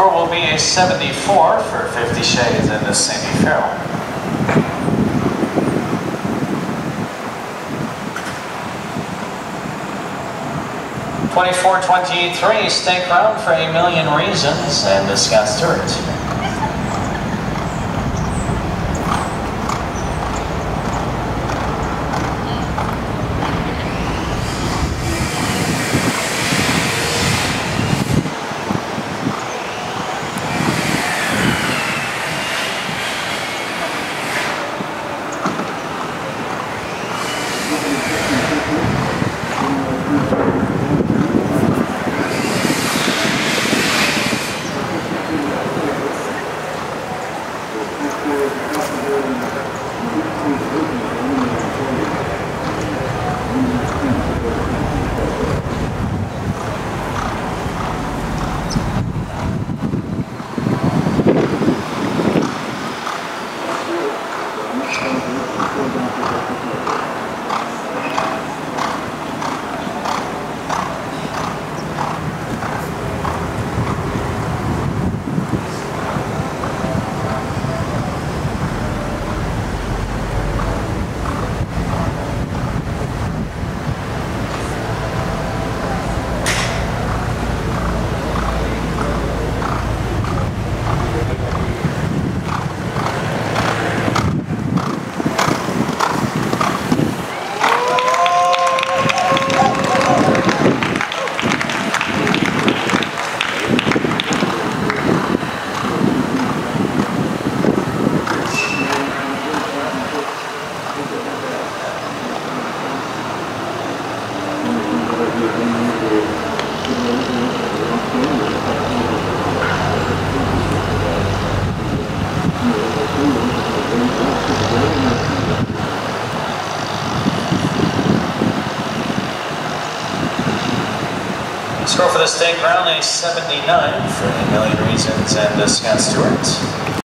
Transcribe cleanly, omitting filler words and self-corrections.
score will be a 74 for 50 Shades and the Cindy Farrell. $24.23 stake round for A Million Reasons and the Scott Stewart. Score for the stake round, a 79 for A Million Reasons and Scott Stewart.